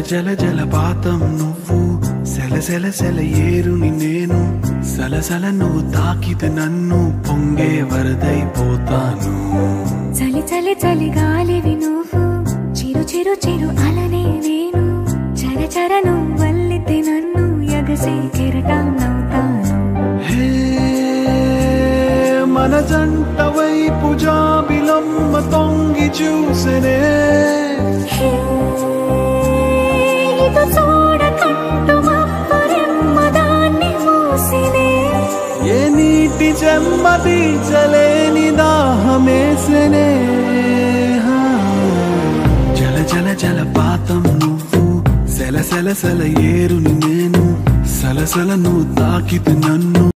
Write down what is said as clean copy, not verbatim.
జల జలపాతం నువ్వు, సెల సెల సెల ఏరుని నేను, సలసల నువ్వు తాకితే నన్ను పొంగే వరదైపోతాను. చలి చలి చలి గాలివి నువ్వు, చిరు చిరు చిరు అలనే నేను, చర చర నువ్వు వల్లితే నన్ను ఎగసే కెరటాన్నవుతాను. హే మన జంట వైపు జాబిలమ్మ తొంగి చూసెనే, చూడకంటూ మబ్బరెమ్మ దాన్ని మూసినే, ఏ నీటి చెమ్మ తీర్చలేని దాహమేసెనే. జల జల జలపాతం నువ్వు, సెల సెల సెల ఏరుని నేను, సలసల నువ్వు తాకితే నన్ను